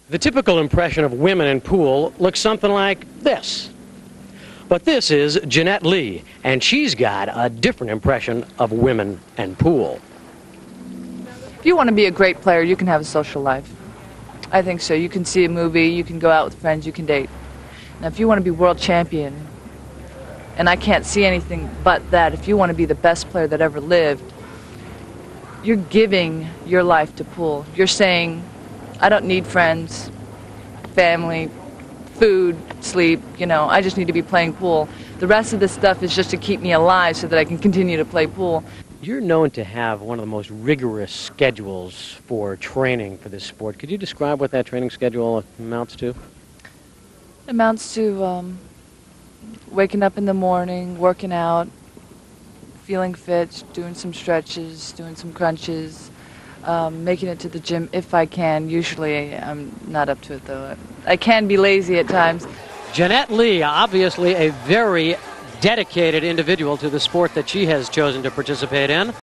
The typical impression of women in pool looks something like this. But this is Jeanette Lee, and she's got a different impression of women and pool. If you want to be a great player, you can have a social life. I think so. You can see a movie, you can go out with friends, you can date. Now, if you want to be world champion, and I can't see anything but that, if you want to be the best player that ever lived, you're giving your life to pool. You're saying, I don't need friends, family, food, sleep, I just need to be playing pool. The rest of this stuff is just to keep me alive so that I can continue to play pool. You're known to have one of the most rigorous schedules for training for this sport. Could you describe what that training schedule amounts to? It amounts to waking up in the morning, working out, feeling fit, doing some stretches, doing some crunches, making it to the gym if I can. Usually I'm not up to it, though. I can be lazy at times. Jeanette Lee, obviously a very dedicated individual to the sport that she has chosen to participate in.